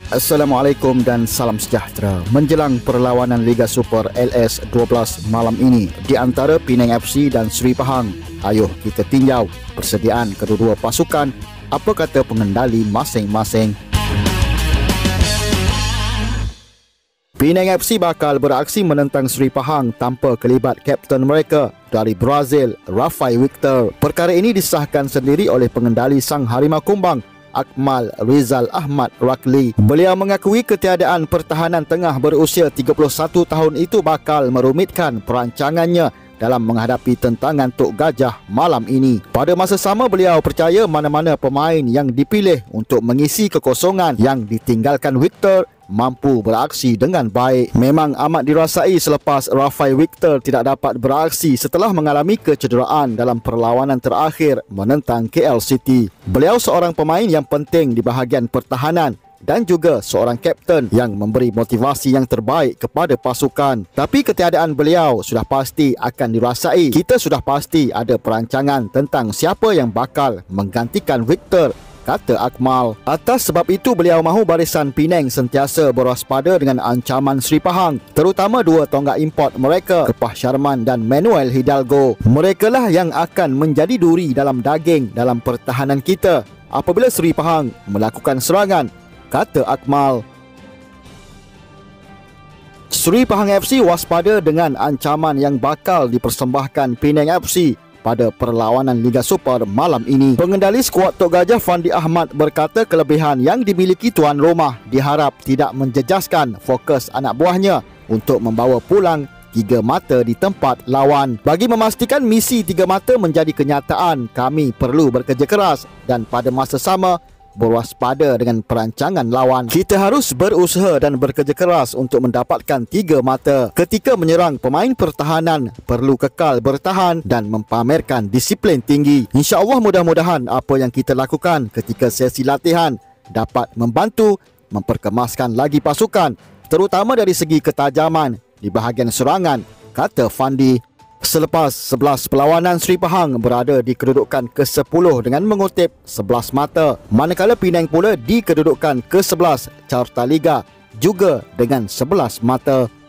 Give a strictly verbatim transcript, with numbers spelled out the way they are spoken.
Assalamualaikum dan salam sejahtera. Menjelang perlawanan Liga Super L S dua belas malam ini di antara Penang F C dan Seri Pahang, ayuh kita tinjau persediaan kedua-dua pasukan, apa kata pengendali masing-masing. Penang F C bakal beraksi menentang Seri Pahang tanpa kelibat kapten mereka dari Brazil, Rafai Victor. Perkara ini disahkan sendiri oleh pengendali Sang Harimau Kumbang, Akmal Rizal Ahmad Rakli. Beliau mengakui ketiadaan pertahanan tengah berusia tiga puluh satu tahun itu bakal merumitkan perancangannya dalam menghadapi tentangan Tok Gajah malam ini. Pada masa sama, beliau percaya mana-mana pemain yang dipilih untuk mengisi kekosongan yang ditinggalkan Victor mampu beraksi dengan baik. Memang amat dirasai selepas Rafai Victor tidak dapat beraksi setelah mengalami kecederaan dalam perlawanan terakhir menentang K L City. Beliau seorang pemain yang penting di bahagian pertahanan dan juga seorang kapten yang memberi motivasi yang terbaik kepada pasukan. Tapi ketiadaan beliau sudah pasti akan dirasai. Kita sudah pasti ada perancangan tentang siapa yang bakal menggantikan Victor, kata Akmal. Atas sebab itu, beliau mahu barisan Penang sentiasa berwaspada dengan ancaman Seri Pahang, terutama dua tonggak import mereka, Kepah Sharman dan Manuel Hidalgo. Merekalah yang akan menjadi duri dalam daging dalam pertahanan kita apabila Seri Pahang melakukan serangan, kata Akmal. Seri Pahang F C waspada dengan ancaman yang bakal dipersembahkan Penang F C pada perlawanan Liga Super malam ini. Pengendali skuad Tok Gajah Fandi Ahmad berkata kelebihan yang dimiliki tuan rumah diharap tidak menjejaskan fokus anak buahnya untuk membawa pulang tiga mata di tempat lawan. Bagi memastikan misi tiga mata menjadi kenyataan, kami perlu bekerja keras dan pada masa sama berwaspada dengan perancangan lawan. Kita harus berusaha dan bekerja keras untuk mendapatkan tiga mata. Ketika menyerang, pemain pertahanan perlu kekal bertahan dan mempamerkan disiplin tinggi. InsyaAllah mudah-mudahan apa yang kita lakukan ketika sesi latihan dapat membantu memperkemaskan lagi pasukan, terutama dari segi ketajaman di bahagian serangan, kata Fandi. Selepas sebelas perlawanan, Seri Pahang berada di kedudukan ke sepuluh dengan mengutip sebelas mata, manakala Penang pula di kedudukan ke sebelas carta Liga juga dengan sebelas mata.